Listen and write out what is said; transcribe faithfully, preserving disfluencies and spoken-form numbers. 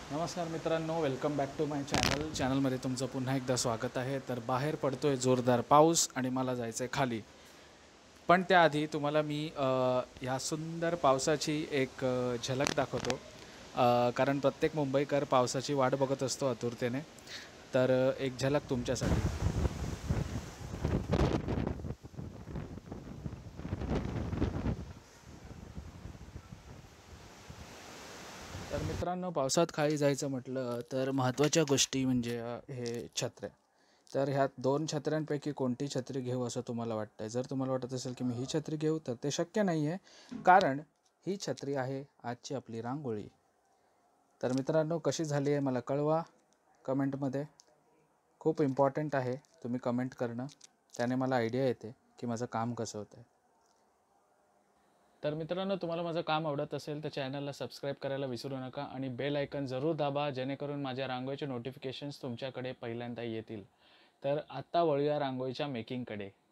नमस्कार मित्रांनो, welcome back to my channel. चॅनलमध्ये तुमचं पुन्हा एकदा स्वागत आहे. तर बाहेर पडतोय जोरदार पाऊस आणि मला जायचं आहे खाली. पण त्याआधी तुम्हाला मी अ, ह्या सुंदर पावसाची एक अ, झलक दाखवतो. अ, कारण प्रत्येक मुंबईकर पावसाची वाट बघत असतो आतुरतेने. तर अ, एक झलक तुमच्यासाठी. तर मित्रांनो, पावसात खाली जायचं म्हटलं तर महत्त्वाच्या गोष्टी म्हणजे अ, हे छत्र्या. तर ह्यात दोन छत्र्यांपैकी कोणती छत्री घेऊ असं तुम्हाला वाटतंय? जर तुम्हाला वाटत असेल की मी ही छत्री घेऊ, तर ते शक्य नाही आहे. कारण ही छत्री आहे आजची आपली रांगोळी. तर मित्रांनो, कशी झाली आहे मला कळवा कमेंटमध्ये. खूप इम्पॉर्टंट आहे तुम्ही कमेंट करणं. त्याने मला आयडिया येते की माझं काम कसं होतं आहे. तर मित्रांनो, तुम्हाला माझं काम आवडत असेल तर चॅनलला सबस्क्राईब करायला विसरू नका आणि बेल आयकन जरूर दाबा, जेणेकरून माझ्या रांगोळीचे नोटिफिकेशन्स तुमच्याकडे पहिल्यांदा येतील. तर आत्ता वळूया रांगोळीच्या मेकिंगकडे.